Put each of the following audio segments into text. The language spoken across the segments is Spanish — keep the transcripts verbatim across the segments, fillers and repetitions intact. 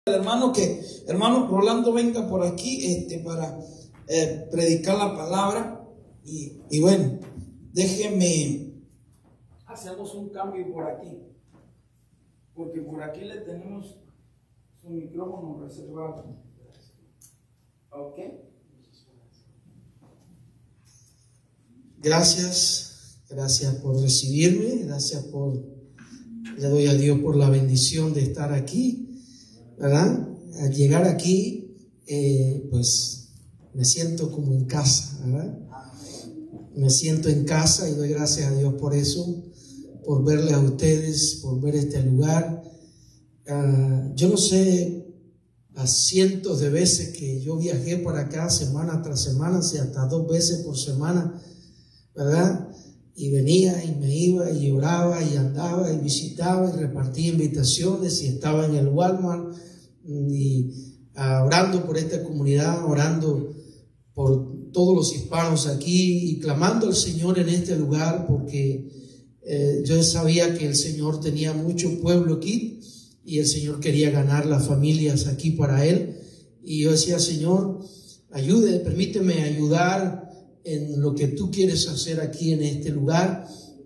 Hermano, que hermano Rolando venga por aquí este, para eh, predicar la palabra. Y, y bueno, déjeme, hacemos un cambio por aquí, porque por aquí le tenemos su micrófono reservado. Ok. Gracias, gracias por recibirme, gracias por, le doy a Dios por la bendición de estar aquí. ¿Verdad? Al llegar aquí, eh, pues me siento como en casa, ¿verdad? Me siento en casa y doy gracias a Dios por eso, por verles a ustedes, por ver este lugar. Uh, yo no sé las cientos de veces que yo viajé para acá, semana tras semana, si hasta dos veces por semana, ¿verdad? Y venía y me iba y oraba y andaba y visitaba y repartía invitaciones y estaba en el Walmart y uh, orando por esta comunidad, orando por todos los hispanos aquí y clamando al Señor en este lugar, porque eh, yo sabía que el Señor tenía mucho pueblo aquí y el Señor quería ganar las familias aquí para Él. Y yo decía: Señor, ayude, permíteme ayudar en lo que tú quieres hacer aquí en este lugar,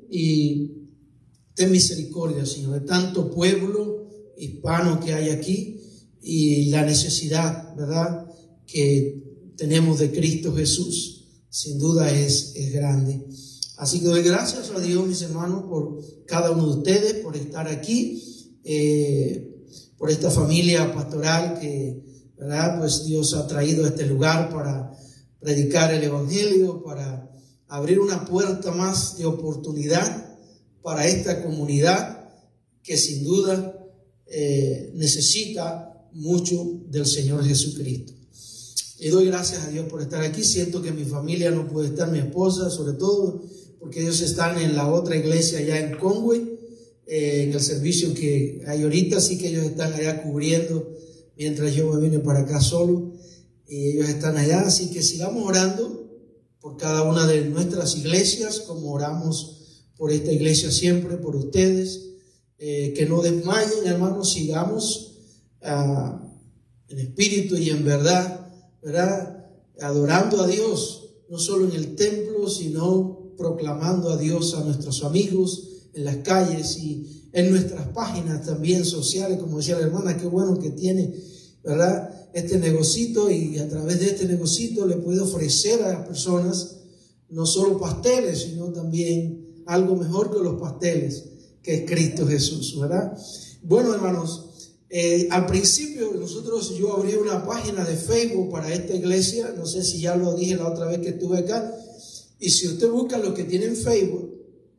y ten misericordia, Señor, de tanto pueblo hispano que hay aquí y la necesidad, ¿verdad?, que tenemos de Cristo Jesús. Sin duda es, es grande. Así que doy gracias a Dios, mis hermanos, por cada uno de ustedes, por estar aquí, eh, por esta familia pastoral que, ¿verdad?, pues Dios ha traído a este lugar para predicar el Evangelio, para abrir una puerta más de oportunidad para esta comunidad que sin duda eh, necesita mucho del Señor Jesucristo. Y doy gracias a Dios por estar aquí. Siento que mi familia no puede estar, mi esposa sobre todo, porque ellos están en la otra iglesia allá en Conway, eh, en el servicio que hay ahorita, así que ellos están allá cubriendo mientras yo me vine para acá solo. Y ellos están allá, así que sigamos orando por cada una de nuestras iglesias, como oramos por esta iglesia siempre, por ustedes, eh, que no desmayen, hermanos, sigamos uh, en espíritu y en verdad, ¿verdad?, adorando a Dios, no solo en el templo, sino proclamando a Dios a nuestros amigos en las calles y en nuestras páginas también sociales, como decía la hermana, qué bueno que tiene, ¿verdad?, este negocito, y a través de este negocito le puede ofrecer a las personas no solo pasteles, sino también algo mejor que los pasteles, que es Cristo Jesús, ¿verdad? Bueno, hermanos, eh, al principio nosotros, yo abrí una página de Facebook para esta iglesia, no sé si ya lo dije la otra vez que estuve acá, y si usted busca lo que tiene en Facebook,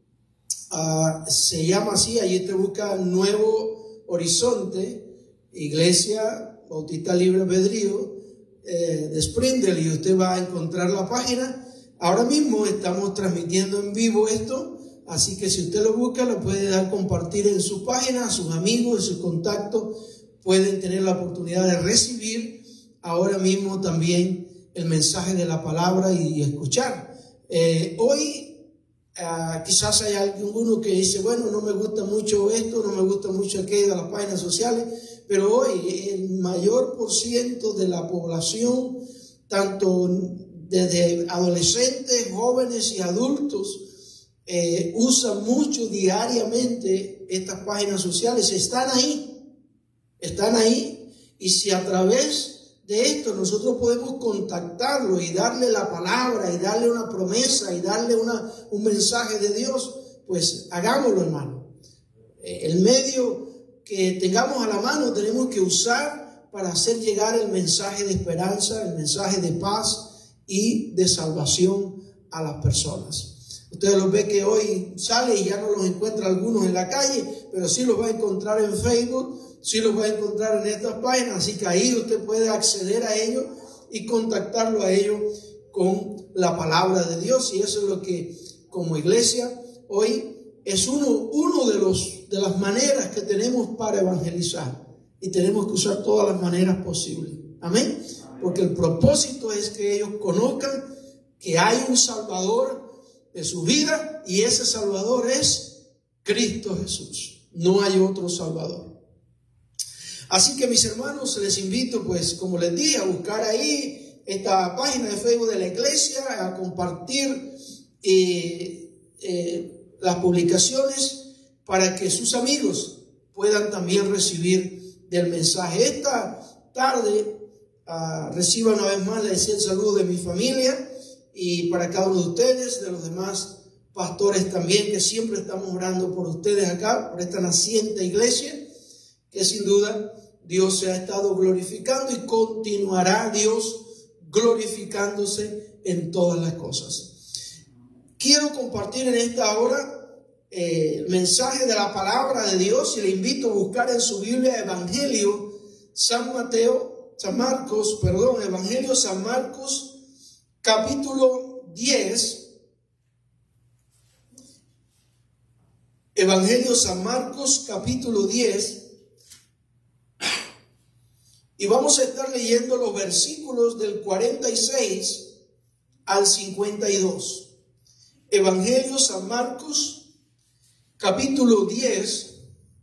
uh, se llama así, allí te busca Nuevo Horizonte, Iglesia Bautista Libre Albedrío eh, de Springdale, y usted va a encontrar la página. Ahora mismo estamos transmitiendo en vivo esto, así que si usted lo busca, lo puede dar compartir en su página, a sus amigos, en sus contactos, pueden tener la oportunidad de recibir ahora mismo también el mensaje de la palabra y, y escuchar. Eh, hoy Uh, quizás hay alguno que dice: bueno, no me gusta mucho esto, no me gusta mucho aquello de las páginas sociales, pero hoy el mayor por ciento de la población, tanto desde adolescentes, jóvenes y adultos, eh, usan mucho diariamente estas páginas sociales. Están ahí, están ahí, y si a través de esto nosotros podemos contactarlo y darle la palabra y darle una promesa y darle una, un mensaje de Dios, pues hagámoslo, hermano. El medio que tengamos a la mano tenemos que usar para hacer llegar el mensaje de esperanza, el mensaje de paz y de salvación a las personas. Ustedes los ven que hoy sale y ya no los encuentra algunos en la calle, pero sí los va a encontrar en Facebook, sí los va a encontrar en estas páginas, así que ahí usted puede acceder a ellos y contactarlo a ellos con la palabra de Dios. Y eso es lo que como iglesia hoy es uno, uno de, los, de las maneras que tenemos para evangelizar, y tenemos que usar todas las maneras posibles. Amén. Porque el propósito es que ellos conozcan que hay un Salvador de su vida, y ese Salvador es Cristo Jesús. No hay otro Salvador. Así que mis hermanos, les invito, pues, como les dije, a buscar ahí esta página de Facebook de la iglesia, a compartir eh, eh, las publicaciones para que sus amigos puedan también recibir del mensaje. Esta tarde uh, reciba una vez más, le decía el saludo de mi familia y para cada uno de ustedes, de los demás pastores también, que siempre estamos orando por ustedes acá, por esta naciente iglesia, que sin duda Dios se ha estado glorificando y continuará Dios glorificándose en todas las cosas. Quiero compartir en esta hora eh, el mensaje de la palabra de Dios y le invito a buscar en su Biblia Evangelio San Mateo, San Marcos, perdón, Evangelio San Marcos, capítulo diez. Evangelio San Marcos, capítulo diez. Y vamos a estar leyendo los versículos del cuarenta y seis al cincuenta y dos. Evangelio San Marcos, capítulo diez,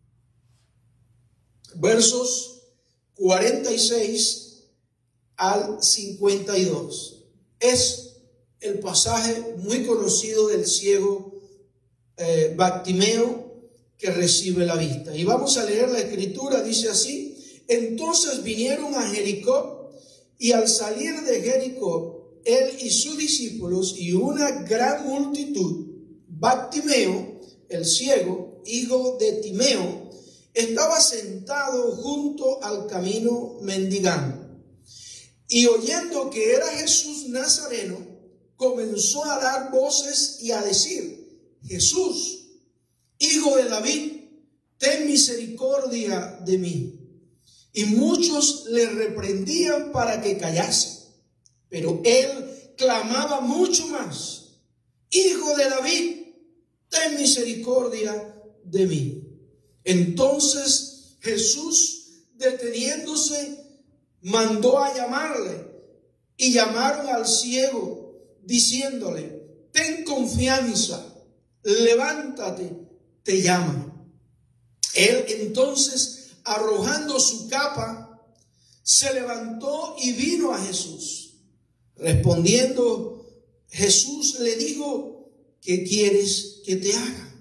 versos cuarenta y seis al cincuenta y dos. Es el pasaje muy conocido del ciego eh, Bartimeo que recibe la vista. Y vamos a leer la escritura, dice así: entonces vinieron a Jericó, y al salir de Jericó, él y sus discípulos y una gran multitud, Bartimeo, el ciego, hijo de Timeo, estaba sentado junto al camino mendigando. Y oyendo que era Jesús Nazareno, comenzó a dar voces y a decir: Jesús, hijo de David, ten misericordia de mí. Y muchos le reprendían para que callase, pero él clamaba mucho más: Hijo de David, ten misericordia de mí. Entonces Jesús, deteniéndose, mandó a llamarle, y llamaron al ciego, diciéndole: ten confianza, levántate, te llama. Él entonces, arrojando su capa, se levantó y vino a Jesús. Respondiendo, Jesús le dijo: ¿qué quieres que te haga?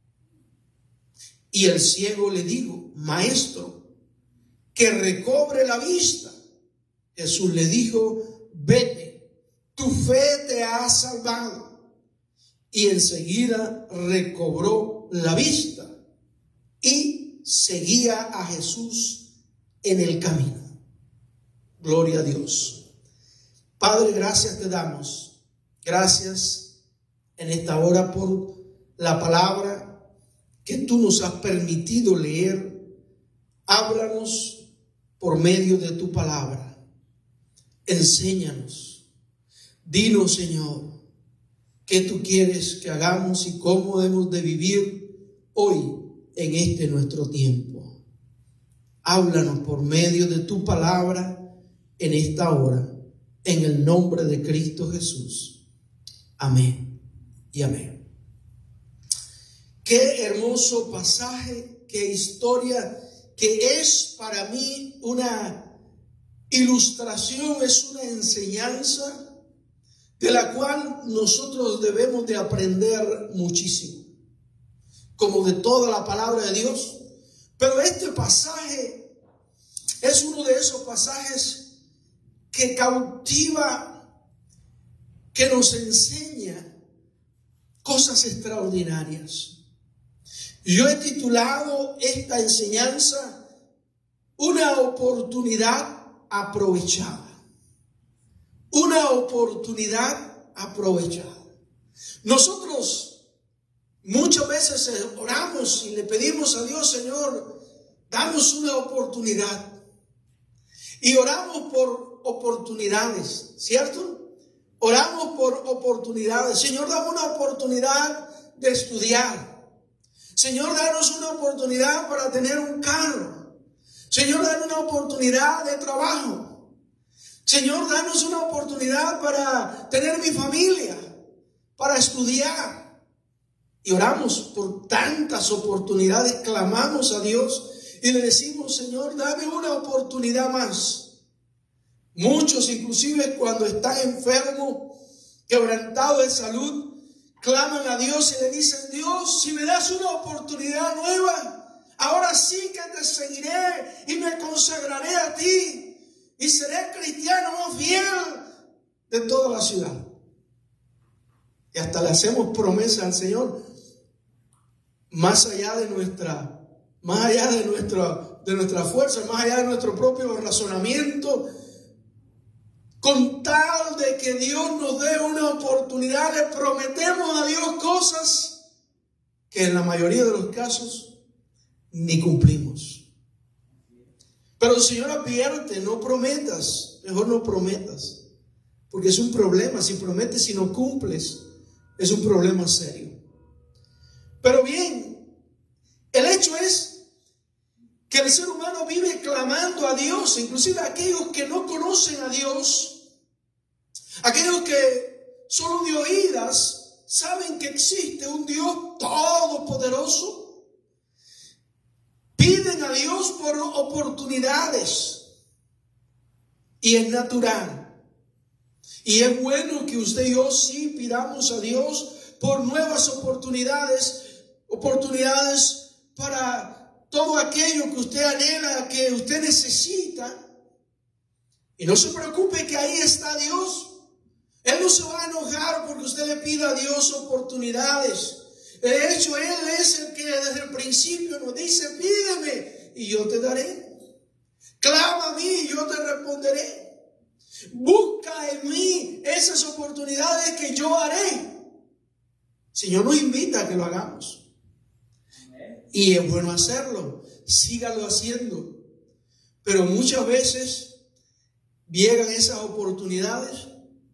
Y el ciego le dijo: Maestro, que recobre la vista. Jesús le dijo: vete, tu fe te ha salvado. Y enseguida recobró la vista y seguía a Jesús en el camino. Gloria a Dios. Padre, gracias te damos. Gracias en esta hora por la palabra que tú nos has permitido leer. Háblanos por medio de tu palabra. Enséñanos. Dinos, Señor, qué tú quieres que hagamos y cómo debemos de vivir hoy en este nuestro tiempo. Háblanos por medio de tu palabra en esta hora, en el nombre de Cristo Jesús. Amén y amén. Qué hermoso pasaje, qué historia, que es para mí una ilustración, es una enseñanza de la cual nosotros debemos de aprender muchísimo, como de toda la palabra de Dios. Pero este pasaje es uno de esos pasajes que cautiva, que nos enseña cosas extraordinarias. Yo he titulado esta enseñanza: una oportunidad aprovechada. Una oportunidad aprovechada. Nosotros muchas veces oramos y le pedimos a Dios: Señor, danos una oportunidad. Y oramos por oportunidades, ¿cierto? Oramos por oportunidades. Señor, dame una oportunidad de estudiar. Señor, danos una oportunidad para tener un carro. Señor, danos una oportunidad de trabajo. Señor, danos una oportunidad para tener mi familia, para estudiar. Y oramos por tantas oportunidades, clamamos a Dios y le decimos, Señor, dame una oportunidad más. Muchos, inclusive cuando están enfermos, quebrantados de salud, claman a Dios y le dicen, Dios, si me das una oportunidad nueva, ahora sí que te seguiré y me consagraré a ti y seré cristiano más fiel de toda la ciudad. Y hasta le hacemos promesa al Señor, más allá de nuestra, más allá de nuestra, de nuestra fuerza, más allá de nuestro propio razonamiento, con tal de que Dios nos dé una oportunidad, le prometemos a Dios cosas que en la mayoría de los casos ni cumplimos. Pero el Señor advierte, no prometas, mejor no prometas, porque es un problema. Si prometes y no cumples, es un problema serio. Pero bien, el hecho es que el ser humano vive clamando a Dios, inclusive aquellos que no conocen a Dios, aquellos que solo de oídas saben que existe un Dios todopoderoso, piden a Dios por oportunidades, y es natural. Y es bueno que usted y yo sí pidamos a Dios por nuevas oportunidades, oportunidades para todo aquello que usted anhela, que usted necesita. Y no se preocupe que ahí está Dios. Él no se va a enojar porque usted le pida a Dios oportunidades. De hecho, Él es el que desde el principio nos dice, pídeme y yo te daré. Clama a mí y yo te responderé. Busca en mí esas oportunidades que yo haré. El Señor nos invita a que lo hagamos. Y es bueno hacerlo. Sígalo haciendo. Pero muchas veces llegan esas oportunidades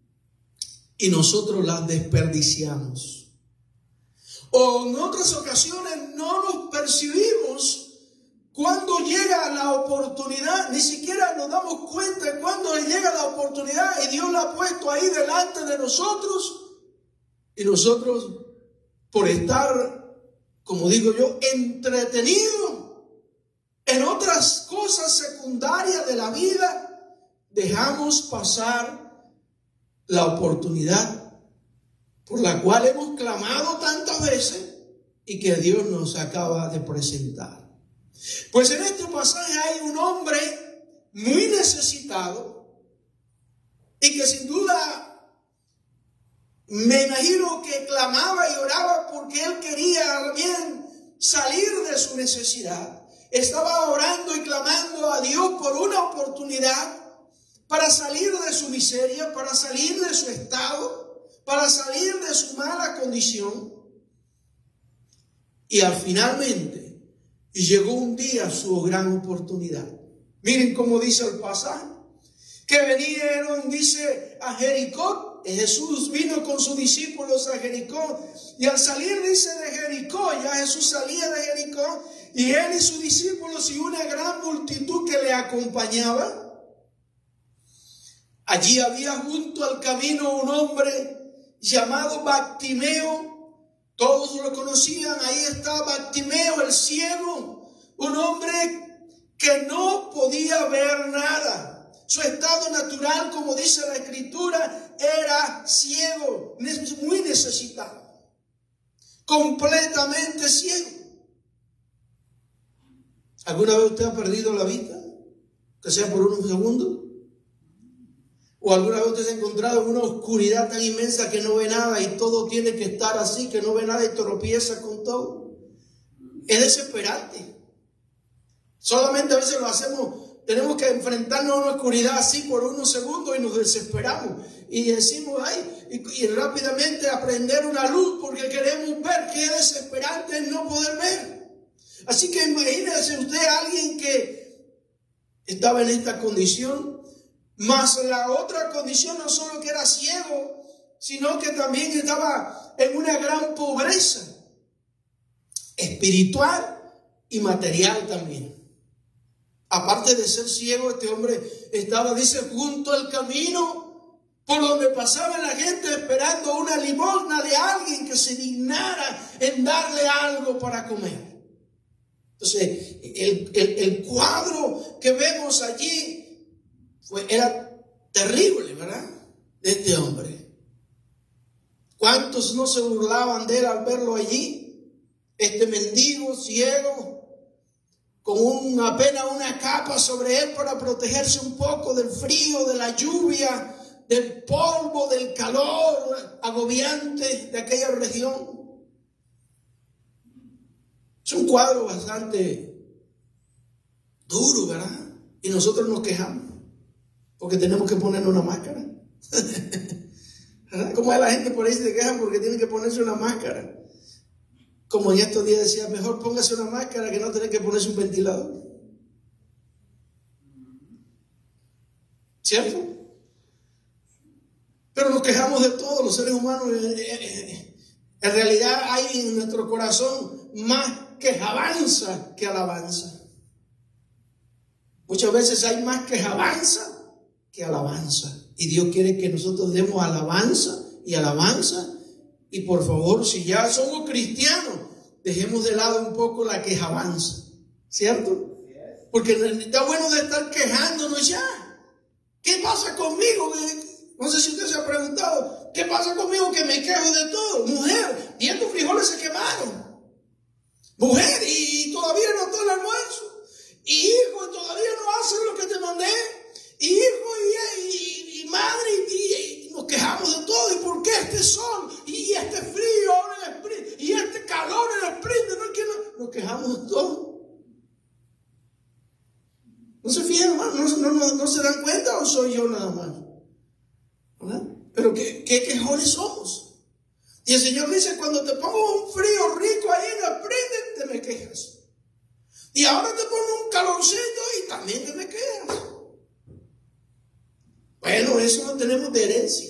y nosotros las desperdiciamos. O en otras ocasiones no nos percibimos cuando llega la oportunidad, ni siquiera nos damos cuenta de cuando llega la oportunidad y Dios la ha puesto ahí delante de nosotros. Y nosotros, por estar, como digo yo, entretenidos en otras cosas secundarias de la vida, dejamos pasar la oportunidad por la cual hemos clamado tantas veces y que Dios nos acaba de presentar. Pues en este pasaje hay un hombre muy necesitado y que sin duda me imagino que clamaba y oraba porque él quería bien salir de su necesidad. Estaba orando y clamando a Dios por una oportunidad para salir de su miseria, para salir de su estado, para salir de su mala condición. Y al finalmente y llegó un día su gran oportunidad. Miren cómo dice el pasaje. Que vinieron, dice, a Jericó. Jesús vino con sus discípulos a Jericó. Y al salir, dice, de Jericó, ya Jesús salía de Jericó. Y él y sus discípulos y una gran multitud que le acompañaba. Allí había junto al camino un hombre llamado Bartimeo. Todos lo conocían, ahí estaba Bartimeo, el ciego, un hombre que no podía ver nada. Su estado natural, como dice la Escritura, era ciego, muy necesitado, completamente ciego. ¿Alguna vez usted ha perdido la vista? Que sea por unos segundos. ¿O alguna vez usted se ha encontrado en una oscuridad tan inmensa que no ve nada y todo tiene que estar así, que no ve nada y tropieza con todo? Es desesperante. Solamente a veces lo hacemos, tenemos que enfrentarnos a una oscuridad así por unos segundos y nos desesperamos. Y decimos, ay, y, y rápidamente aprender una luz porque queremos ver. Qué desesperante es no poder ver. Así que imagínese usted a alguien que estaba en esta condición. Más la otra condición, no solo que era ciego, sino que también estaba en una gran pobreza espiritual y material también. Aparte de ser ciego, este hombre estaba, dice, junto al camino por donde pasaba la gente esperando una limosna de alguien que se dignara en darle algo para comer. Entonces, el, el, el cuadro que vemos allí fue, era terrible, ¿verdad? De este hombre. ¿Cuántos no se burlaban de él al verlo allí? Este mendigo, ciego, con un, apenas una capa sobre él para protegerse un poco del frío, de la lluvia, del polvo, del calor agobiante de aquella región. Es un cuadro bastante duro, ¿verdad? Y nosotros nos quejamos porque tenemos que ponernos una máscara. ¿Verdad? Como hay la gente por ahí se queja porque tienen que ponerse una máscara. Como en estos días decía, mejor póngase una máscara que no tener que ponerse un ventilador. ¿Cierto? Pero nos quejamos de todo, los seres humanos. En realidad hay en nuestro corazón más quejabanza que alabanza. Muchas veces hay más quejabanza que alabanza. Y Dios quiere que nosotros demos alabanza y alabanza. Y por favor, si ya somos cristianos, dejemos de lado un poco la quejabanza. ¿Cierto? Porque está bueno de estar quejándonos ya. ¿Qué pasa conmigo? No sé si usted se ha preguntado, ¿qué pasa conmigo que me quejo de todo? Mujer, y estos frijoles se quemaron. Mujer, y todavía no está el almuerzo. Y hijo, todavía no hacen lo que te mandé. Y hijo, y, y, y madre, y, y nos quejamos de todo. ¿Y por qué este sol? Y este frío ahora en el sprint. Y este calor en el sprint. ¿No? ¿Qué no? Nos quejamos de todo. ¿No se fijan, hermano? ¿No, no, no, ¿No se dan cuenta o soy yo nada más? ¿Verdad? Pero ¿qué, qué quejones somos? Y el Señor dice, cuando te pongo un frío rico ahí en el sprint, te me quejas. Y ahora te pongo un calorcito y también te me quejas. Bueno, eso lo tenemos de herencia.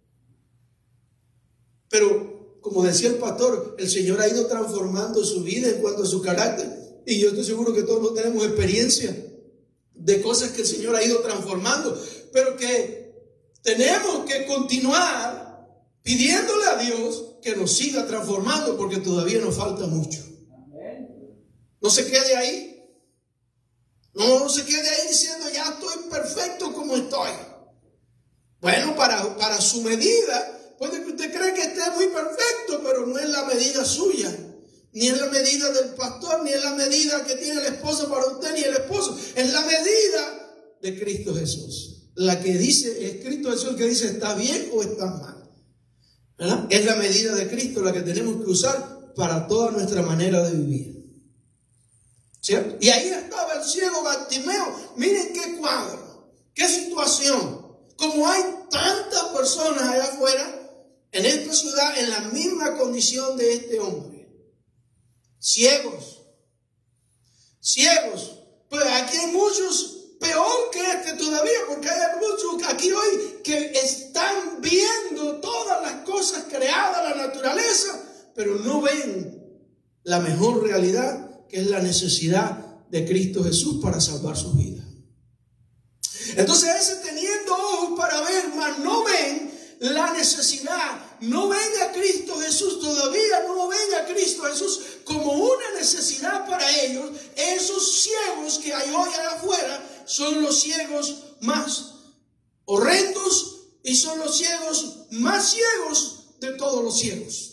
Pero, como decía el pastor, el Señor ha ido transformando su vida en cuanto a su carácter. Y yo estoy seguro que todos tenemos experiencia de cosas que el Señor ha ido transformando. Pero que tenemos que continuar pidiéndole a Dios que nos siga transformando, porque todavía nos falta mucho. No se quede ahí. No, no se quede ahí diciendo, ya estoy perfecto como estoy. Bueno, para, para su medida, puede que usted cree que esté muy perfecto, pero no es la medida suya, ni es la medida del pastor, ni es la medida que tiene la esposa para usted, ni el esposo. Es la medida de Cristo Jesús. La que dice, es Cristo Jesús que dice, ¿está bien o está mal? ¿Verdad? Es la medida de Cristo la que tenemos que usar para toda nuestra manera de vivir. ¿Cierto? Y ahí estaba el ciego Bartimeo. Miren qué cuadro, qué situación. Como hay tantas personas allá afuera, en esta ciudad, en la misma condición de este hombre. Ciegos. Ciegos. Pues aquí hay muchos peor que este todavía, porque hay muchos aquí hoy que están viendo todas las cosas creadas, la naturaleza, pero no ven la mejor realidad, que es la necesidad de Cristo Jesús para salvar sus vidas. Entonces ese teniendo ojos para ver, mas no ven la necesidad, no ven a Cristo Jesús, todavía no ven a Cristo Jesús como una necesidad para ellos. Esos ciegos que hay hoy allá afuera son los ciegos más horrendos y son los ciegos más ciegos de todos los ciegos.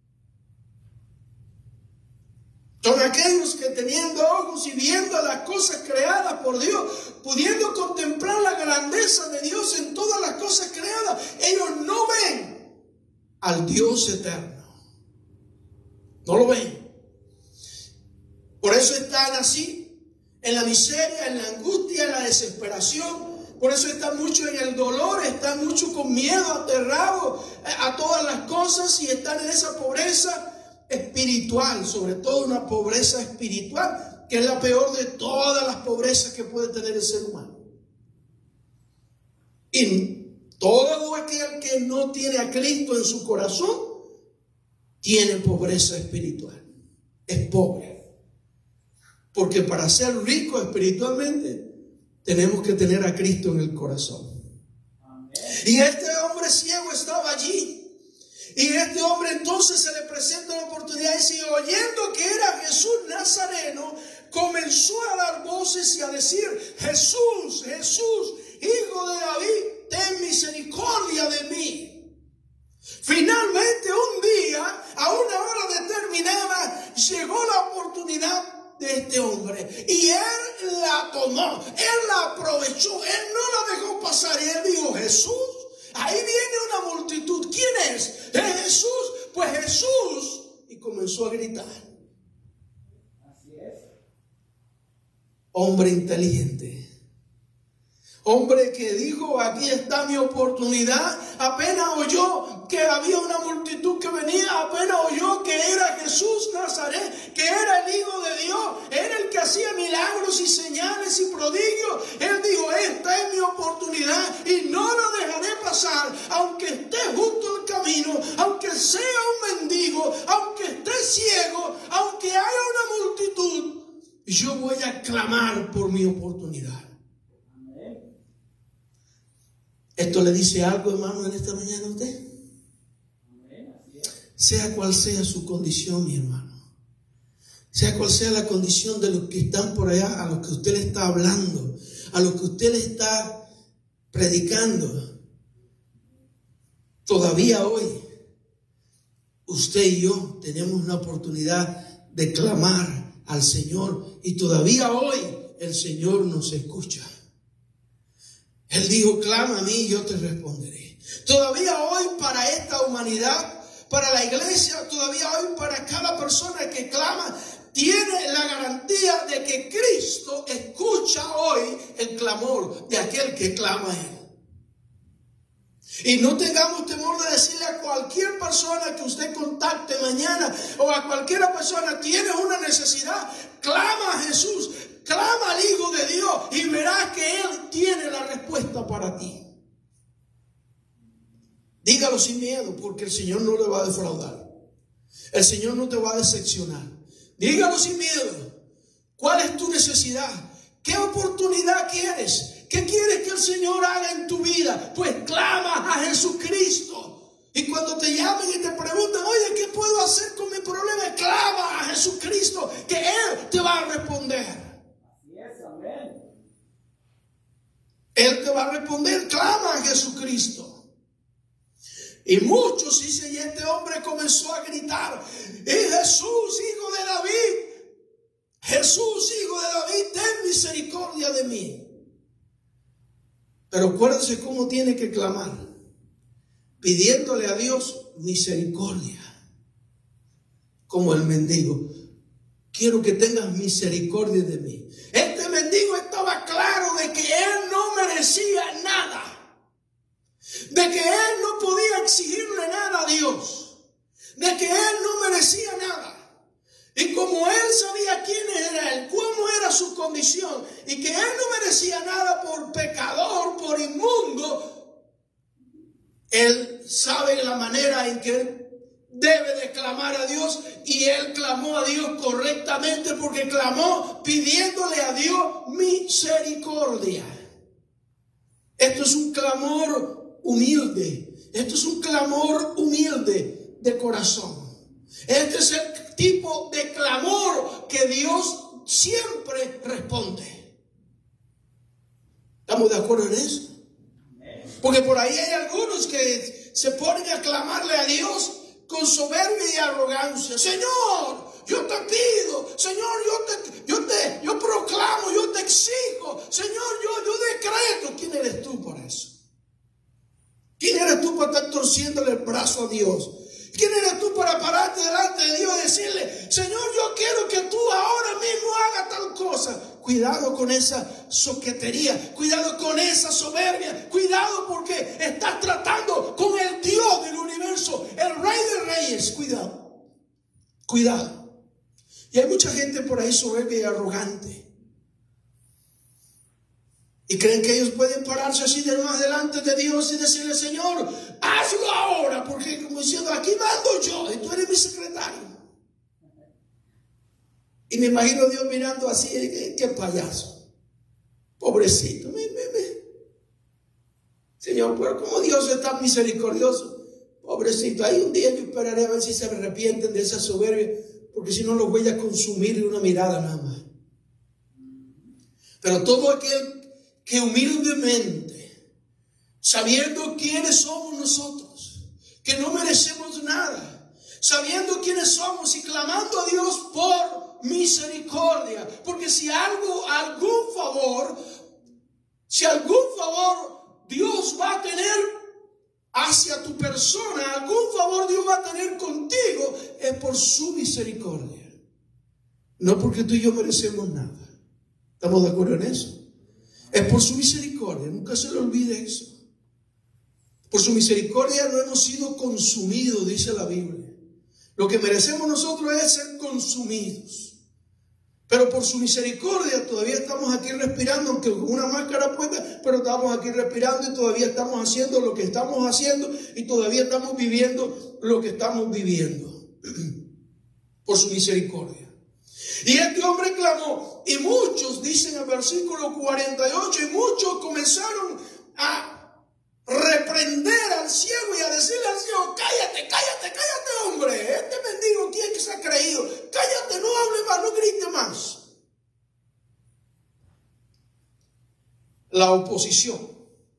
Son aquellos que teniendo ojos y viendo las cosas creadas por Dios, pudiendo contemplar la grandeza de Dios en todas las cosas creadas, ellos no ven al Dios eterno. No lo ven. Por eso están así, en la miseria, en la angustia, en la desesperación. Por eso están mucho en el dolor, están mucho con miedo, aterrados a todas las cosas y están en esa pobreza espiritual, sobre todo una pobreza espiritual, que es la peor de todas las pobrezas que puede tener el ser humano. Y todo aquel que no tiene a Cristo en su corazón tiene pobreza espiritual, es pobre, porque para ser rico espiritualmente tenemos que tener a Cristo en el corazón. Amén. Y este hombre ciego estaba allí. Y este hombre entonces se le presenta la oportunidad y sigue oyendo que era Jesús Nazareno, comenzó a dar voces y a decir: Jesús, Jesús, Hijo de David, ten misericordia de mí. Finalmente, un día, a una hora determinada, llegó la oportunidad de este hombre y él la tomó, él la aprovechó, él no la dejó pasar. Y él dijo: Jesús, ahí viene una multitud. ¿Quién es? ¿Es Jesús? Pues Jesús. Y comenzó a gritar. Así es. Hombre inteligente. Hombre que dijo: aquí está mi oportunidad. Apenas oyó que había una multitud que venía, apenas oyó que era Jesús Nazaret, que era el Hijo de Dios, era el que hacía milagros y señales y prodigios. Él dijo: esta es mi oportunidad y no la dejaré pasar, aunque esté junto al camino, aunque sea un mendigo, aunque esté ciego, aunque haya una multitud, yo voy a clamar por mi oportunidad. ¿Esto le dice algo, hermano, en esta mañana a usted? Sea cual sea su condición, mi hermano. Sea cual sea la condición de los que están por allá, a los que usted le está hablando, a los que usted le está predicando. Todavía hoy, usted y yo tenemos una oportunidad de clamar al Señor. Y todavía hoy el Señor nos escucha. Él dijo: clama a mí y yo te responderé. Todavía hoy para esta humanidad, para la iglesia, todavía hoy para cada persona que clama, tiene la garantía de que Cristo escucha hoy el clamor de aquel que clama a Él. Y no tengamos temor de decirle a cualquier persona que usted contacte mañana, o a cualquier persona: tienes una necesidad, clama a Jesús, clama al Hijo de Dios y verás que Él tiene la respuesta para ti. Dígalo sin miedo, porque el Señor no le va a defraudar. El Señor no te va a decepcionar. Dígalo sin miedo. ¿Cuál es tu necesidad? ¿Qué oportunidad quieres? ¿Qué quieres que el Señor haga en tu vida? Pues clama a Jesucristo. Y cuando te llamen y te pregunten: oye, ¿qué puedo hacer con mi problema? Clama a Jesucristo, que Él te va a responder. Así es, amén. Él te va a responder. Clama a Jesucristo. Y muchos dicen: y este hombre comenzó a gritar: ¡y Jesús, Hijo de David! Jesús, Hijo de David, ten misericordia de mí. Pero acuérdense cómo tiene que clamar: pidiéndole a Dios misericordia. Como el mendigo: quiero que tengas misericordia de mí. Este mendigo estaba claro de que él no merecía nada, de que él no podía exigirle nada a Dios, de que él no merecía nada. Y como él sabía quién era él, cómo era su condición, y que él no merecía nada por pecador, por inmundo, él sabe la manera en que él debe de clamar a Dios, y él clamó a Dios correctamente, porque clamó pidiéndole a Dios misericordia. Esto es un clamor humilde, esto es un clamor humilde de corazón. Este es el tipo de clamor que Dios siempre responde. ¿Estamos de acuerdo en eso? Porque por ahí hay algunos que se ponen a clamarle a Dios con soberbia y arrogancia. Señor, yo te pido, Señor, yo te, yo te, yo proclamo, yo te exijo, Señor, yo, yo decreto. ¿Quién eres tú para eso? ¿Quién eres tú para estar torciéndole el brazo a Dios? ¿Quién eres tú para pararte delante de Dios y decirle: Señor, yo quiero que tú ahora mismo hagas tal cosa? Cuidado con esa soquetería, cuidado con esa soberbia, cuidado, porque estás tratando con el Dios del universo, el Rey de Reyes. Cuidado, cuidado. Y hay mucha gente por ahí soberbia y arrogante, y creen que ellos pueden pararse así de más delante de Dios y decirle: Señor, hazlo ahora, porque como diciendo, aquí mando yo y tú eres mi secretario. Y me imagino a Dios mirando así: qué, qué payaso, pobrecito. Me, me, me. Señor, pero como Dios es tan misericordioso, pobrecito. Ahí un día yo esperaré a ver si se arrepienten de esa soberbia, porque si no los voy a consumir de una mirada nada más. Pero todo aquel que humildemente, sabiendo quiénes somos nosotros, que no merecemos nada, sabiendo quiénes somos y clamando a Dios por misericordia, porque si algo, algún favor, si algún favor Dios va a tener hacia tu persona, algún favor Dios va a tener contigo, es por su misericordia, no porque tú y yo merecemos nada. ¿Estamos de acuerdo en eso? Es por su misericordia, nunca se le olvide eso. Por su misericordia no hemos sido consumidos, dice la Biblia. Lo que merecemos nosotros es ser consumidos. Pero por su misericordia todavía estamos aquí respirando, aunque con una máscara puesta, pero estamos aquí respirando y todavía estamos haciendo lo que estamos haciendo y todavía estamos viviendo lo que estamos viviendo. Por su misericordia. Y este hombre clamó, y muchos, dicen en el versículo cuarenta y ocho, y muchos comenzaron a reprender al ciego y a decirle al ciego: cállate, cállate, cállate, hombre, este mendigo, ¿quién que se ha creído? Cállate, no hable más, no grite más. La oposición.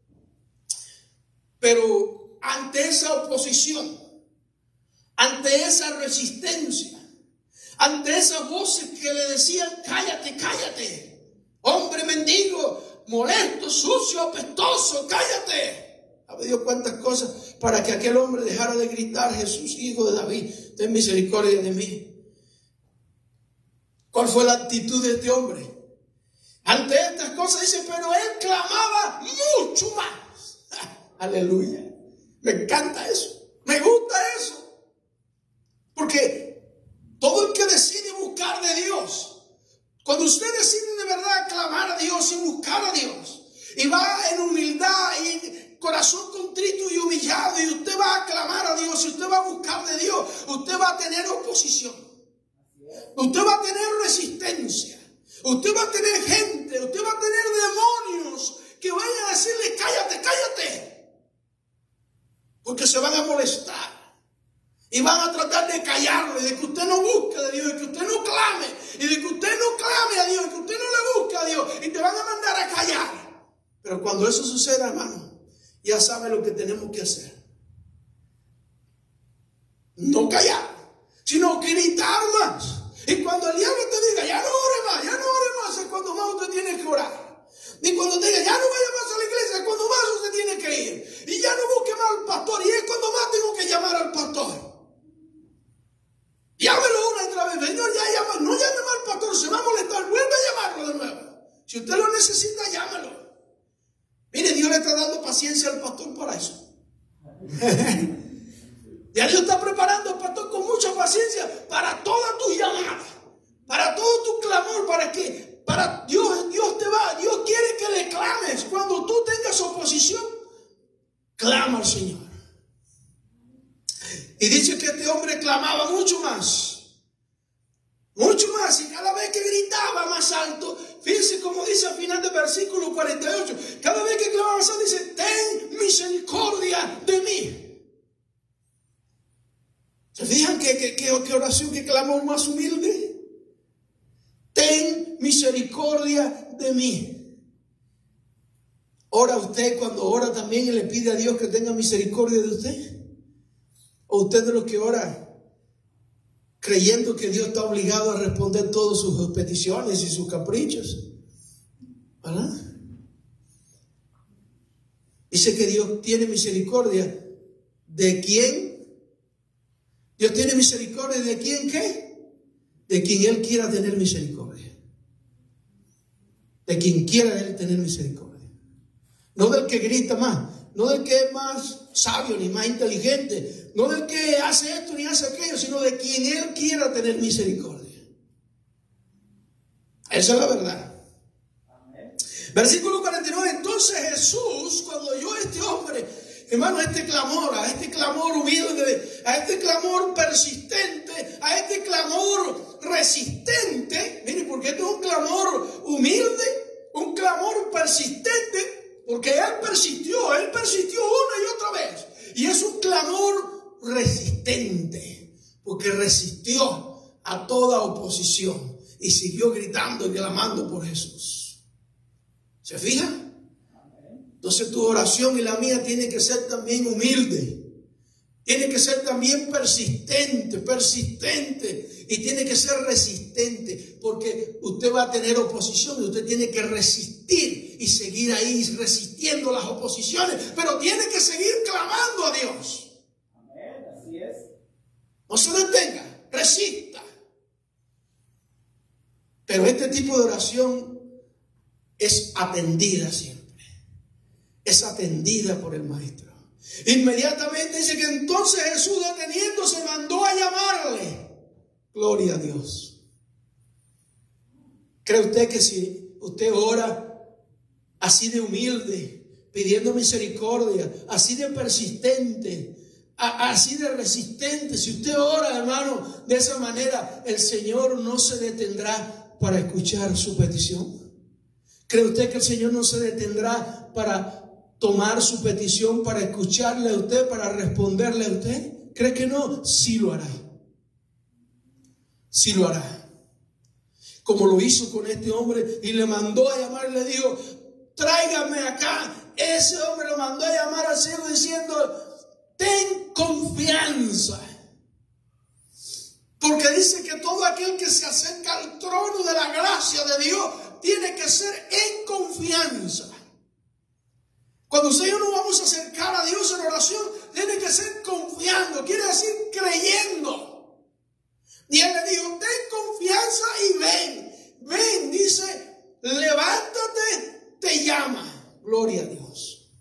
Pero ante esa oposición, ante esa resistencia, ante esas voces que le decían: cállate, cállate, hombre mendigo, molesto, sucio, apestoso, cállate. ¿Sabe Dios cuántas cosas para que aquel hombre dejara de gritar: Jesús, hijo de David, ten misericordia de mí? ¿Cuál fue la actitud de este hombre? Ante estas cosas dice: pero él clamaba mucho más. Aleluya. Me encanta eso. Me gusta eso. Porque todo el que decide buscar de Dios, cuando usted decide de verdad clamar a Dios y buscar a Dios, y va en humildad y corazón contrito y humillado, y usted va a clamar a Dios, y usted va a buscar de Dios, usted va a tener oposición, usted va a tener resistencia, usted va a tener gente, usted va a tener demonios que vayan a decirle: cállate, cállate, porque se van a molestar. Y van a tratar de callarlo, y de que usted no busque de Dios, y que usted no clame, y de que usted no clame a Dios, y que usted no le busque a Dios, y te van a mandar a callar. Pero cuando eso suceda, hermano, ya sabe lo que tenemos que hacer. No callar, sino gritar más. Y cuando el diablo te diga: ya no ore más, ya no ore más, es cuando más usted tiene que orar. Y cuando te diga: ya no vaya más a la iglesia, es cuando más usted tiene que ir. Y ya no busque más al pastor, y es cuando más tengo que llamar al pastor. Llámelo una y otra vez: Señor, ya llama, no llame más al pastor, se va a molestar, vuelve a llamarlo de nuevo. Si usted lo necesita, llámelo. Mire, Dios le está dando paciencia al pastor para eso. Ya Dios está preparando al pastor con mucha paciencia para todas tus llamadas, para todo tu clamor, para que para Dios, Dios te va, Dios quiere que le clames. Cuando tú tengas oposición, clama al Señor. Y dice que este hombre clamaba mucho más, mucho más, y cada vez que gritaba más alto, fíjense como dice al final del versículo cuarenta y ocho, cada vez que clamaba más alto dice: ten misericordia de mí. ¿Se fijan que, que, que, que oración, que clamor más humilde? Ten misericordia de mí. ¿Ora usted cuando ora también y le pide a Dios que tenga misericordia de usted? ¿O usted de los que ora creyendo que Dios está obligado a responder todas sus peticiones y sus caprichos? ¿Verdad? Dice que Dios tiene misericordia de quién. Dios tiene misericordia de quién, ¿qué? De quien Él quiera tener misericordia. De quien quiera Él tener misericordia. No del que grita más, no del que es más sabio ni más inteligente, no del que hace esto ni hace aquello, sino de quien Él quiera tener misericordia. Esa es la verdad. Amén. Versículo cuarenta y nueve. Entonces Jesús, cuando oyó a este hombre, hermano, a este clamor, a este clamor humilde, a este clamor persistente, a este clamor resistente, mire, porque este es un clamor humilde, un clamor persistente, porque él persistió, él persistió una y otra vez. Y es un clamor resistente, porque resistió a toda oposición y siguió gritando y clamando por Jesús. ¿Se fija? Entonces tu oración y la mía tiene que ser también humilde. Tiene que ser también persistente, persistente. Y tiene que ser resistente. Porque usted va a tener oposición y usted tiene que resistir y seguir ahí resistiendo las oposiciones. Pero tiene que seguir clamando a Dios. Amén, así es. No se detenga, resista. Pero este tipo de oración es atendida siempre. Es atendida por el Maestro. Inmediatamente dice que entonces Jesús, deteniéndose, mandó a llamarle. Gloria a Dios. ¿Cree usted que si usted ora así de humilde, pidiendo misericordia, así de persistente, a, así de resistente, si usted ora, hermano, de esa manera, el Señor no se detendrá para escuchar su petición? ¿Cree usted que el Señor no se detendrá para tomar su petición, para escucharle a usted, para responderle a usted? ¿Cree que no? Sí lo hará. Sí lo hará. Como lo hizo con este hombre y le mandó a llamar, le dijo, tráigame acá. Ese hombre lo mandó a llamar al ciego diciendo, ten confianza. Porque dice que todo aquel que se acerca al trono de la gracia de Dios tiene que ser en confianza. Cuando usted y yo nos vamos a acercar a Dios en oración, tiene que ser confiando, quiere decir creyendo. Y él le dijo, ten confianza y ven. Ven, dice, levántate, te llama. Gloria a Dios.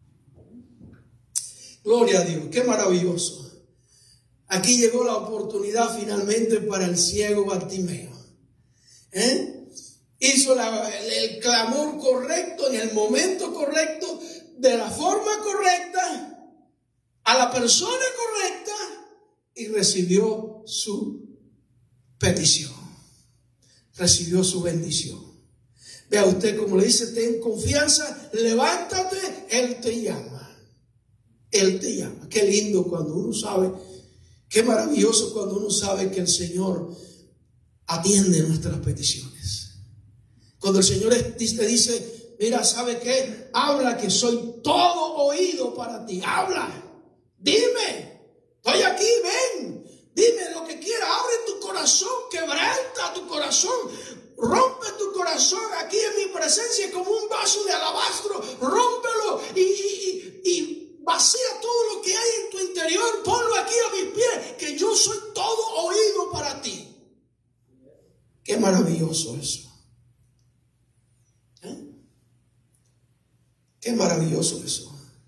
Gloria a Dios, qué maravilloso. Aquí llegó la oportunidad finalmente para el ciego Bartimeo. ¿Eh? Hizo la, el, el clamor correcto en el momento correcto, de la forma correcta, a la persona correcta, y recibió su petición. Recibió su bendición. Vea usted como le dice, ten confianza, levántate, Él te llama. Él te llama. Qué lindo cuando uno sabe, qué maravilloso cuando uno sabe que el Señor atiende nuestras peticiones. Cuando el Señor te dice, mira, ¿sabe qué? Habla, que soy todo oído para ti. Habla, dime, estoy aquí, ven, dime lo que quieras. Abre tu corazón, quebranta tu corazón, rompe tu corazón aquí en mi presencia como un vaso de alabastro. Rómpelo y, y, y, y vacía todo lo que hay en tu interior. Ponlo aquí a mis pies, que yo soy todo oído para ti. Qué maravilloso eso. ¿Eh? Qué maravilloso eso.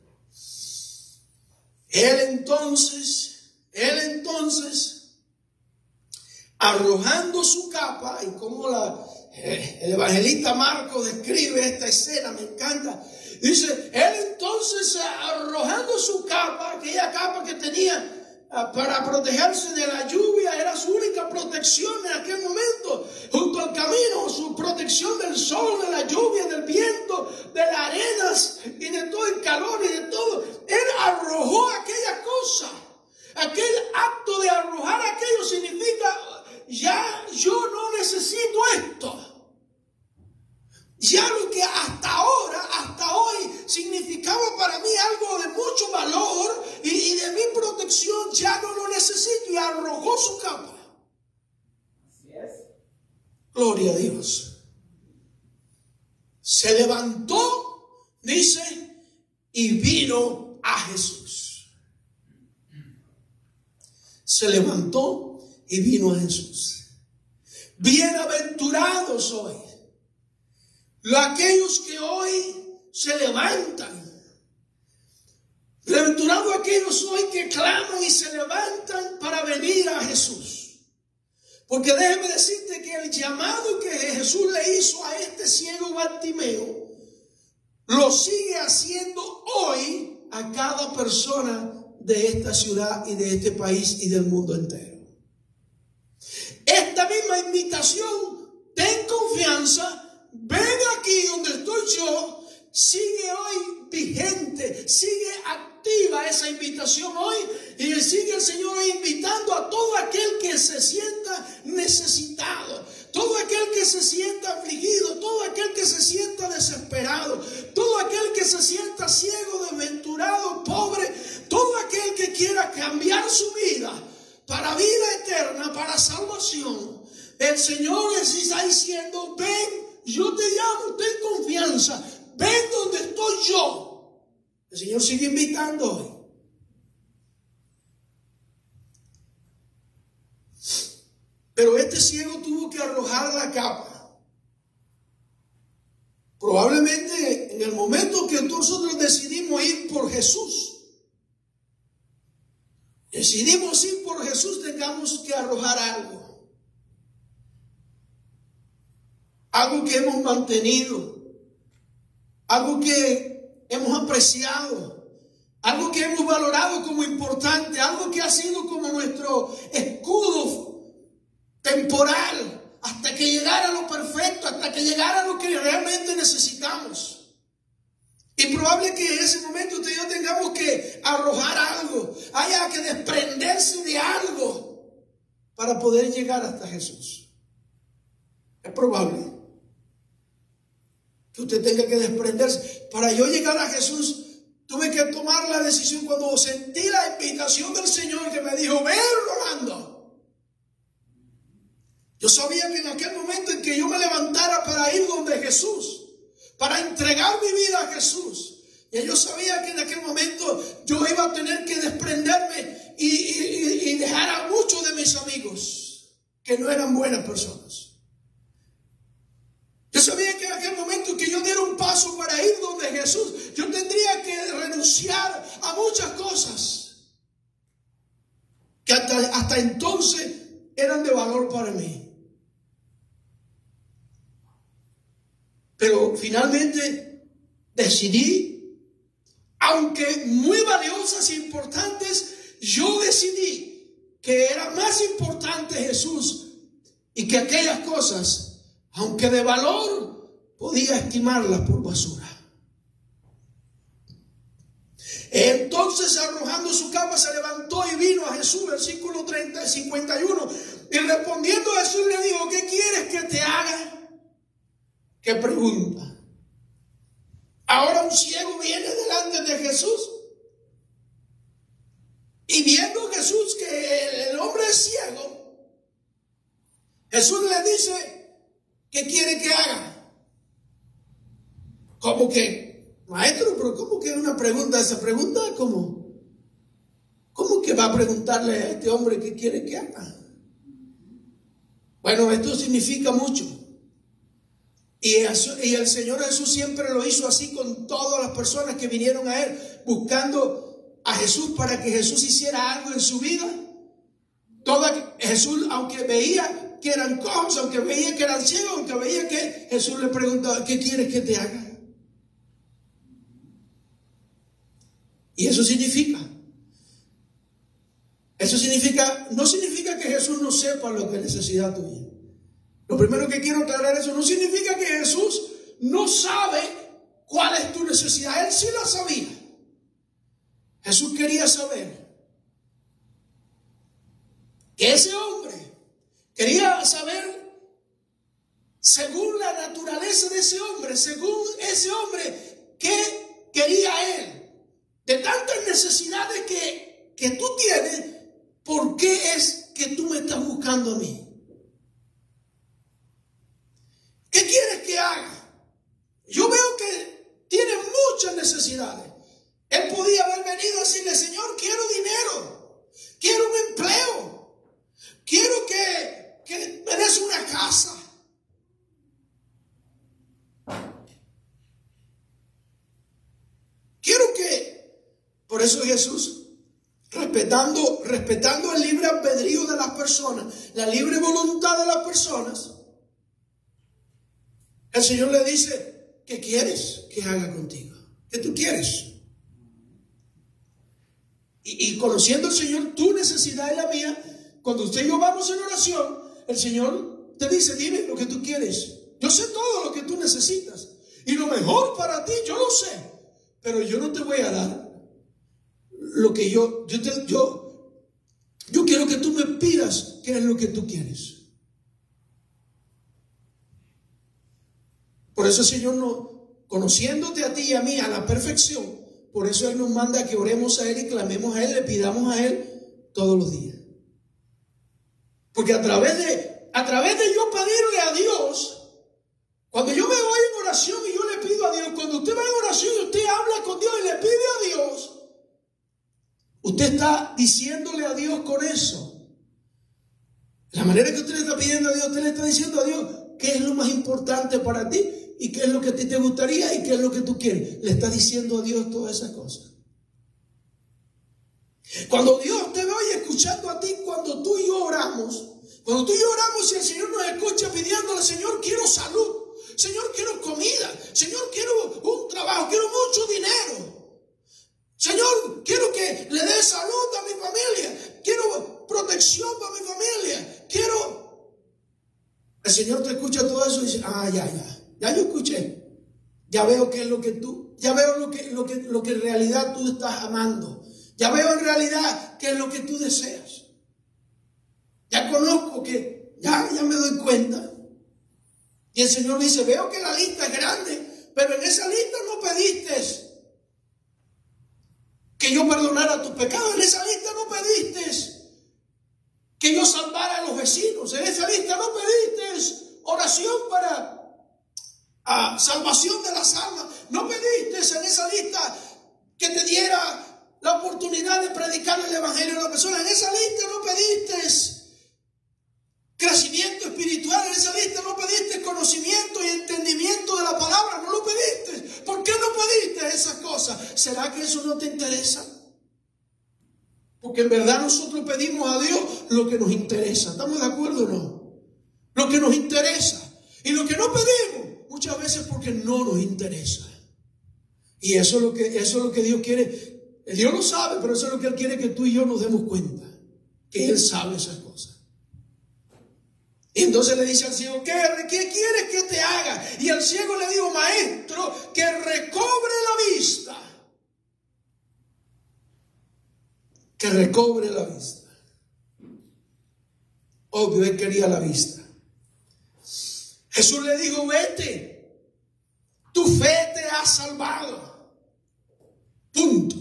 Él entonces, él entonces, arrojando su capa, y como la, eh, el evangelista Marcos describe esta escena, me encanta. Dice, él entonces arrojando su capa, aquella capa que tenía para protegerse de la lluvia, era su única protección en aquel momento, junto al camino, su protección del sol, de la lluvia, del viento, de las arenas y de todo el calor y de todo. Él arrojó aquella cosa. Aquel acto de arrojar aquello significa, ya yo no necesito esto. Ya lo que hasta ahora, hasta hoy, significaba para mí algo de mucho valor y, y de mi protección, ya no lo necesito. Y arrojó su capa. Así es. Gloria a Dios. Se levantó, dice, y vino a Jesús. Se levantó y vino a Jesús. Bienaventurados hoy aquellos que hoy se levantan. Bienaventurados aquellos hoy que claman y se levantan para venir a Jesús. Porque déjeme decirte que el llamado que Jesús le hizo a este ciego Bartimeo lo sigue haciendo hoy a cada persona de esta ciudad y de este país y del mundo entero. Esta misma invitación, ten confianza, ven aquí donde estoy yo, sigue hoy vigente, sigue activa esa invitación hoy, y sigue el Señor invitando a todo aquel que se sienta necesitado, todo aquel que se sienta afligido, todo aquel que se sienta desesperado. oración, el Señor les está diciendo: ven, yo te llamo, ten confianza, ven donde estoy yo. El Señor sigue invitando hoy. Pero este ciego tuvo que arrojar la capa. Probablemente en el momento que nosotros decidimos ir por Jesús, decidimos ir por Jesús, tengamos que arrojar algo. Algo que hemos mantenido, algo que hemos apreciado, algo que hemos valorado como importante, algo que ha sido como nuestro escudo temporal, hasta que llegara lo perfecto, hasta que llegara lo que realmente necesitamos. Y probable que en ese momento usted y yo tengamos que arrojar algo, haya que desprenderse de algo para poder llegar hasta Jesús. Es probable que usted tenga que desprenderse. Para yo llegar a Jesús, tuve que tomar la decisión cuando sentí la invitación del Señor que me dijo: ven, Rolando. Yo sabía que en aquel momento en que yo me levantara para ir donde Jesús, para entregar mi vida a Jesús, y yo sabía que en aquel momento yo iba a tener que desprenderme y, y, y dejar a muchos de mis amigos que no eran buenas personas. Yo sabía que en aquel momento que yo diera un paso para ir donde Jesús, yo tendría que renunciar a muchas cosas que hasta, hasta entonces eran de valor para mí. Pero finalmente decidí, aunque muy valiosas e importantes, yo decidí que era más importante Jesús y que aquellas cosas, aunque de valor, podía estimarlas por basura. Entonces, arrojando su capa, se levantó y vino a Jesús, versículo treinta, cincuenta y uno. Y respondiendo a Jesús le dijo: ¿qué quieres que te haga? ¿Qué pregunta? Ahora un ciego viene delante de Jesús y viendo Jesús que el hombre es ciego, Jesús le dice: ¿qué quiere que haga? Como que, maestro, pero ¿cómo que una pregunta? Esa pregunta, ¿cómo? ¿Cómo que va a preguntarle a este hombre qué quiere que haga? Bueno, esto significa mucho. Y el Señor Jesús siempre lo hizo así con todas las personas que vinieron a Él, buscando a Jesús para que Jesús hiciera algo en su vida. Toda, Jesús, aunque veía que eran cojos, aunque veía que eran ciegos, aunque veía que Jesús le preguntaba: ¿qué quieres que te haga? Y eso significa, eso significa, no significa que Jesús no sepa lo que es necesidad tuya. Lo primero que quiero aclarar, eso no significa que Jesús no sabe cuál es tu necesidad. Él sí la sabía. Jesús quería saber que ese hombre quería saber, según la naturaleza de ese hombre, según ese hombre, qué quería él. De tantas necesidades que, que tú tienes, ¿por qué es que tú me estás buscando a mí? ¿Qué quieres que haga? Yo veo que tiene muchas necesidades. Él podía haber venido a decirle: Señor, quiero dinero, quiero un empleo, quiero que, que me des una casa. Quiero que, por eso Jesús, respetando, respetando el libre albedrío de las personas, la libre voluntad de las personas, el Señor le dice: ¿qué quieres que haga contigo? ¿Qué tú quieres? Y, y conociendo al Señor tu necesidad y la mía, cuando usted y yo vamos en oración, el Señor te dice: dime lo que tú quieres. Yo sé todo lo que tú necesitas. Y lo mejor para ti, yo lo sé. Pero yo no te voy a dar lo que yo, yo, te, yo, yo quiero que tú me pidas qué es lo que tú quieres. Por eso el Señor, no, conociéndote a ti y a mí a la perfección, por eso Él nos manda que oremos a Él y clamemos a Él, le pidamos a Él todos los días. Porque a través de, a través de yo pedirle a Dios, cuando yo me voy en oración y yo le pido a Dios, cuando usted va en oración y usted habla con Dios y le pide a Dios, usted está diciéndole a Dios con eso. La manera que usted le está pidiendo a Dios, usted le está diciendo a Dios qué es lo más importante para ti y qué es lo que a ti te gustaría y qué es lo que tú quieres. Le está diciendo a Dios todas esas cosas. Cuando Dios te ve hoy escuchando a ti, cuando tú y yo oramos, cuando tú y yo oramos y el Señor nos escucha pidiéndole, Señor, quiero salud, Señor, quiero comida, Señor, quiero un trabajo, quiero mucho dinero, Señor, quiero que le dé salud a mi familia, quiero protección para mi familia, quiero... El Señor te escucha todo eso y dice, ah, ya, ya, ya yo escuché, ya veo qué es lo que tú, ya veo lo que, lo que, lo que en realidad tú estás amando. Ya veo en realidad qué es lo que tú deseas. Ya conozco que, ya, ya me doy cuenta. Y el Señor dice, veo que la lista es grande, pero en esa lista no pediste que yo perdonara tus pecados. En esa lista no pediste que yo salvara a los vecinos. En esa lista no pediste oración para a, salvación de las almas. No pediste en esa lista que te diera la oportunidad de predicar el evangelio a la persona. En esa lista no pediste crecimiento espiritual. En esa lista no pediste conocimiento y entendimiento de la palabra. No lo pediste. ¿Por qué no pediste esas cosas? ¿Será que eso no te interesa? Porque en verdad nosotros pedimos a Dios lo que nos interesa. ¿Estamos de acuerdo o no? Lo que nos interesa. Y lo que no pedimos muchas veces porque no nos interesa. Y eso es lo que, eso es lo que Dios quiere. Dios lo sabe, pero eso es lo que Él quiere que tú y yo nos demos cuenta, que Él sabe esas cosas. Y entonces le dice al ciego, ¿qué, ¿qué quieres que te haga? Y el ciego le dijo, maestro, que recobre la vista. Que recobre la vista. Obvio, él quería la vista. Jesús le dijo, vete, tu fe te ha salvado. Punto.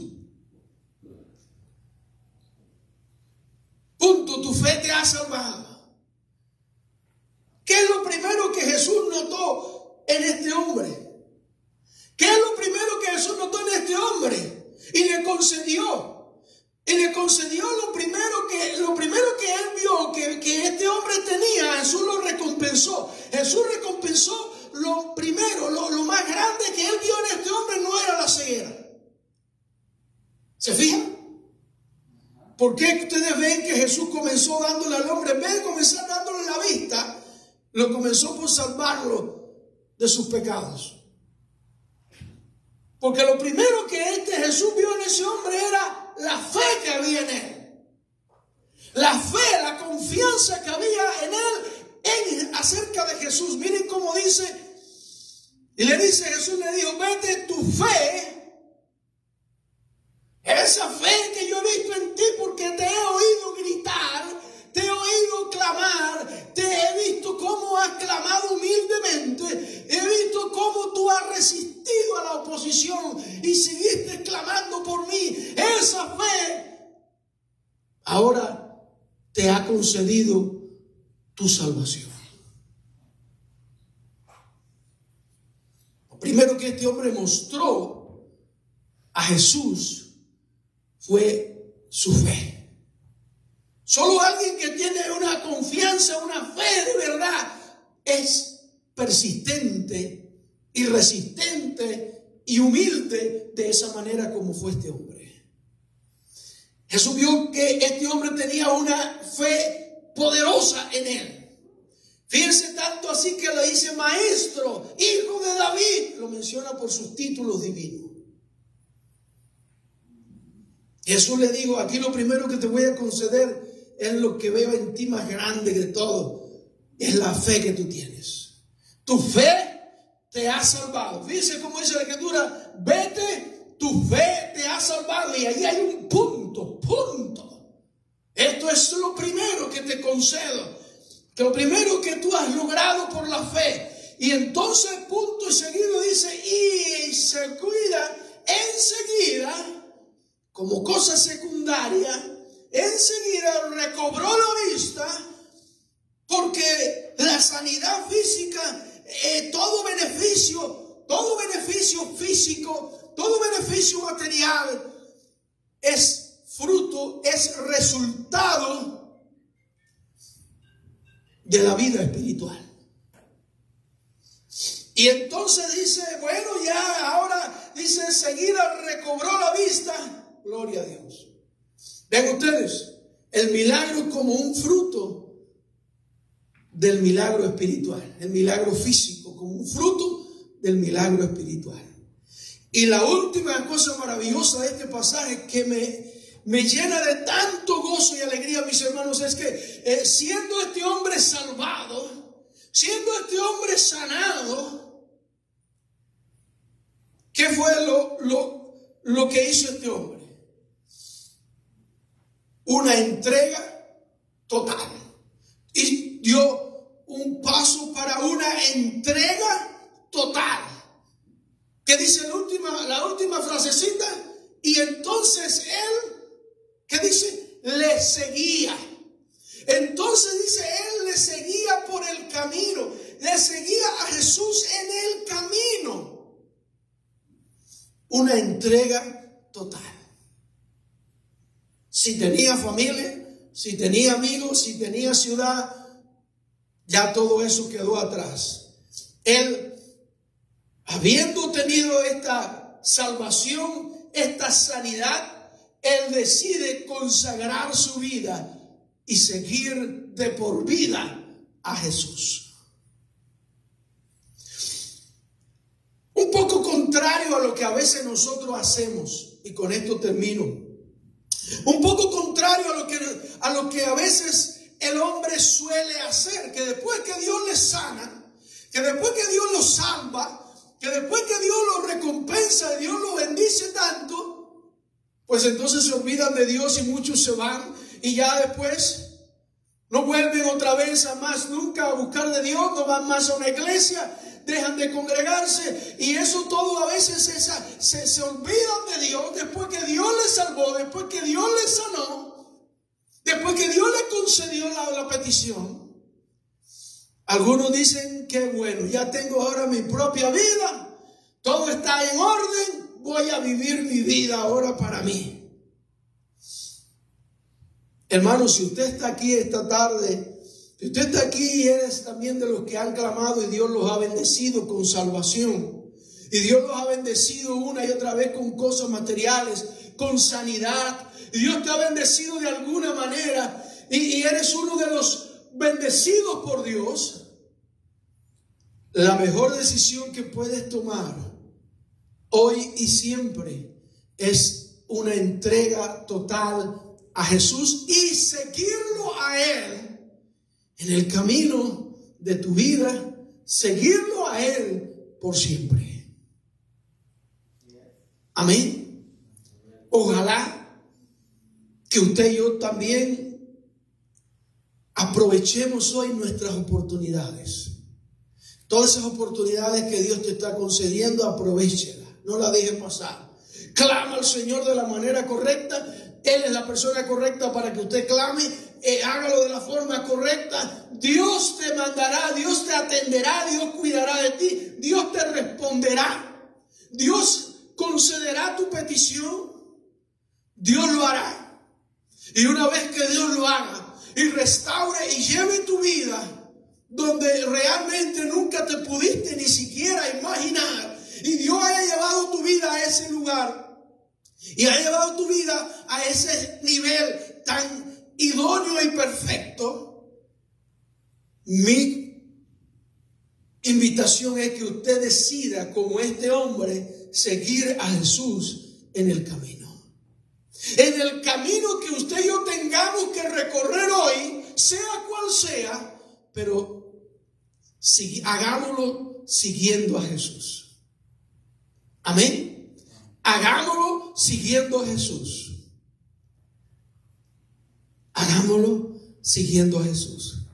Punto, tu fe te ha salvado. ¿Qué es lo primero que Jesús notó en este hombre? ¿Qué es lo primero que Jesús notó en este hombre? Y le concedió. Y le concedió lo primero que, lo primero que él vio que, que este hombre tenía. Jesús lo recompensó. Jesús recompensó lo primero, lo, lo más grande que él vio en este hombre no era la ceguera. ¿Se fijan? ¿Por qué ustedes ven que Jesús comenzó dándole al hombre, en vez de comenzar dándole la vista, lo comenzó por salvarlo de sus pecados? Porque lo primero que este Jesús vio en ese hombre era la fe que había en él. La fe, la confianza que había en él en, acerca de Jesús. Miren cómo dice, y le dice Jesús, le dijo, vete, tu fe. Esa fe que yo he visto en ti porque te he oído gritar, te he oído clamar, te he visto cómo has clamado humildemente, he visto cómo tú has resistido a la oposición y seguiste clamando por mí. Esa fe ahora te ha concedido tu salvación. Lo primero que este hombre mostró a Jesús fue su fe. Solo alguien que tiene una confianza, una fe de verdad, es persistente y resistente y humilde de esa manera como fue este hombre. Jesús vio que este hombre tenía una fe poderosa en él. Fíjense tanto así que le dice maestro, hijo de David, lo menciona por sus títulos divinos. Jesús le dijo, aquí lo primero que te voy a conceder es lo que veo en ti más grande de todo, es la fe que tú tienes. Tu fe te ha salvado. Fíjense cómo dice la Escritura, vete, tu fe te ha salvado. Y ahí hay un punto, punto. Esto es lo primero que te concedo, que lo primero que tú has logrado por la fe. Y entonces, punto y seguido dice, y se cuida enseguida, como cosa secundaria, enseguida recobró la vista Porque la sanidad física, eh, todo beneficio, todo beneficio físico, todo beneficio material es fruto, es resultado de la vida espiritual. Y entonces dice, bueno, ya ahora dice, enseguida recobró la vista. Gloria a Dios. Ven ustedes, el milagro como un fruto del milagro espiritual, el milagro físico como un fruto del milagro espiritual. Y la última cosa maravillosa de este pasaje que me, me llena de tanto gozo y alegría, mis hermanos, es que eh, siendo este hombre salvado, siendo este hombre sanado, ¿qué fue lo, lo, lo que hizo este hombre? Una entrega total. Y dio un paso para una entrega total. ¿Qué dice la última, la última frasecita? Y entonces él, ¿qué dice? Le seguía. Entonces dice, él le seguía por el camino. Le seguía a Jesús en el camino. Una entrega total. Si tenía familia, si tenía amigos, si tenía ciudad, ya todo eso quedó atrás. Él, habiendo tenido esta salvación, esta sanidad, él decide consagrar su vida y seguir de por vida a Jesús. Un poco contrario a lo que a veces nosotros hacemos, y con esto termino. Un poco contrario a lo que, a lo que a veces el hombre suele hacer, que después que Dios le sana, que después que Dios lo salva, que después que Dios lo recompensa, Dios lo bendice tanto, pues entonces se olvidan de Dios y muchos se van y ya después no vuelven otra vez a más nunca a buscar de Dios, no van más a una iglesia, dejan de congregarse y eso todo a veces esa, se, se olvidan de Dios después que Dios les salvó, después que Dios les sanó, después que Dios les concedió la, la petición. Algunos dicen que bueno, ya tengo ahora mi propia vida, todo está en orden, voy a vivir mi vida ahora para mí. Hermano, si usted está aquí esta tarde, si usted está aquí y eres también de los que han clamado y Dios los ha bendecido con salvación, y Dios los ha bendecido una y otra vez con cosas materiales, con sanidad, y Dios te ha bendecido de alguna manera, y, y eres uno de los bendecidos por Dios, la mejor decisión que puedes tomar hoy y siempre es una entrega total a Jesús y seguirlo a Él en el camino de tu vida, seguirlo a Él por siempre. Amén. Ojalá que usted y yo también aprovechemos hoy nuestras oportunidades. Todas esas oportunidades que Dios te está concediendo, aprovéchelas, no las dejes pasar. Clama al Señor de la manera correcta. Él es la persona correcta para que usted clame, eh, hágalo de la forma correcta. Dios te mandará, Dios te atenderá, Dios cuidará de ti, Dios te responderá, Dios concederá tu petición, Dios lo hará. Y una vez que Dios lo haga y restaure y lleve tu vida donde realmente nunca te pudiste ni siquiera imaginar, y Dios haya llevado tu vida a ese lugar, y ha llevado tu vida a ese nivel tan idóneo y perfecto, mi invitación es que usted decida, como este hombre, seguir a Jesús en el camino. En el camino que usted y yo tengamos que recorrer hoy, sea cual sea, pero si, hagámoslo siguiendo a Jesús. Amén. Hagámoslo siguiendo a Jesús. Hagámoslo siguiendo a Jesús.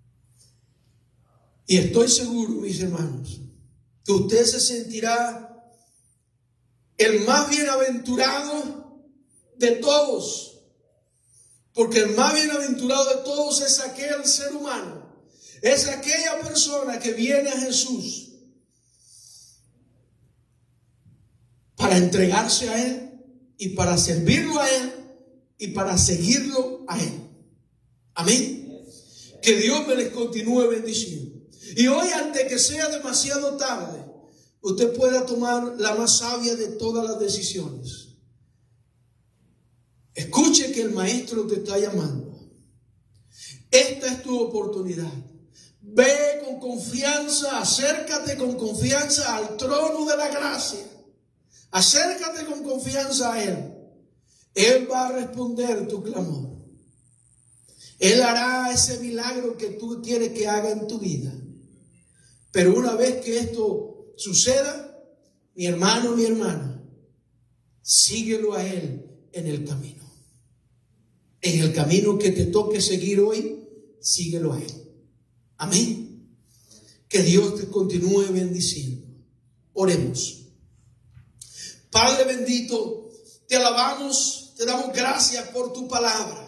Y estoy seguro, mis hermanos, que usted se sentirá el más bienaventurado de todos. Porque el más bienaventurado de todos es aquel ser humano Es aquella persona que viene a Jesús para entregarse a Él y para servirlo a Él y para seguirlo a Él. Amén. Que Dios me les continúe bendiciendo. Y hoy, antes que sea demasiado tarde, usted pueda tomar la más sabia de todas las decisiones. Escuche que el Maestro te está llamando. Esta es tu oportunidad. Ve con confianza, acércate con confianza al trono de la gracia. Acércate con confianza a Él. Él va a responder tu clamor. Él hará ese milagro que tú quieres que haga en tu vida. Pero una vez que esto suceda, mi hermano, mi hermana, síguelo a Él en el camino. En el camino que te toque seguir hoy, síguelo a Él. Amén. Que Dios te continúe bendiciendo. Oremos. Padre bendito, te alabamos, te damos gracias por tu palabra.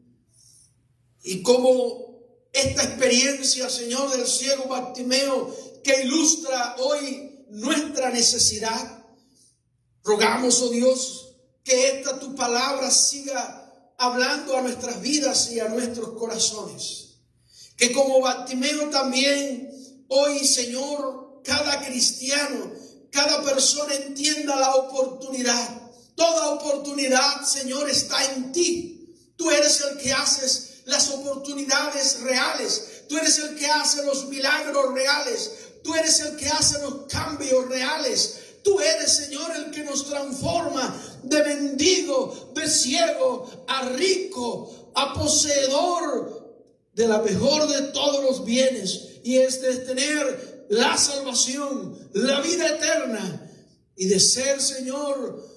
Y como esta experiencia, Señor, del ciego Bartimeo, que ilustra hoy nuestra necesidad, rogamos, oh Dios, que esta tu palabra siga hablando a nuestras vidas y a nuestros corazones. Que como Bartimeo también hoy, Señor, cada cristiano, cada persona entienda la oportunidad. Toda oportunidad, Señor, está en ti. Tú eres el que haces las oportunidades reales. Tú eres el que hace los milagros reales. Tú eres el que hace los cambios reales. Tú eres, Señor, el que nos transforma de mendigo, de ciego, a rico, a poseedor de la mejor de todos los bienes. Y es de tener la salvación, la vida eterna y de ser, Señor,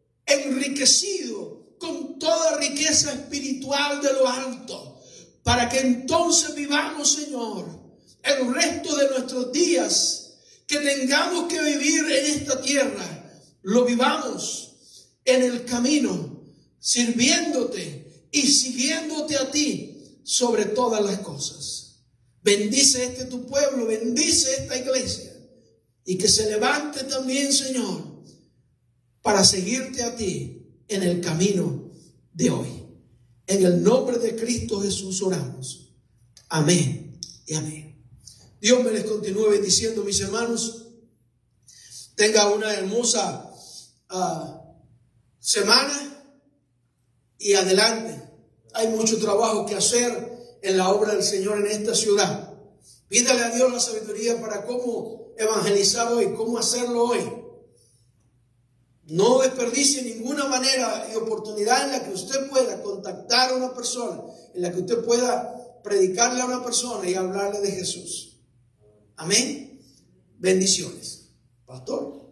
enriquecido con toda riqueza espiritual de lo alto, para que entonces vivamos, Señor, el resto de nuestros días que tengamos que vivir en esta tierra, lo vivamos en el camino, sirviéndote y siguiéndote a ti sobre todas las cosas. Bendice este tu pueblo, bendice esta iglesia, y que se levante también, Señor, para seguirte a ti en el camino de hoy. En el nombre de Cristo Jesús oramos. Amén y amén. Dios me les continúe bendiciendo, mis hermanos. Tenga una hermosa uh, semana y adelante. Hay mucho trabajo que hacer en la obra del Señor en esta ciudad. Pídale a Dios la sabiduría para cómo evangelizar hoy, cómo hacerlo hoy. No desperdicie ninguna manera y oportunidad en la que usted pueda contactar a una persona, en la que usted pueda predicarle a una persona y hablarle de Jesús. Amén. Bendiciones. Pastor.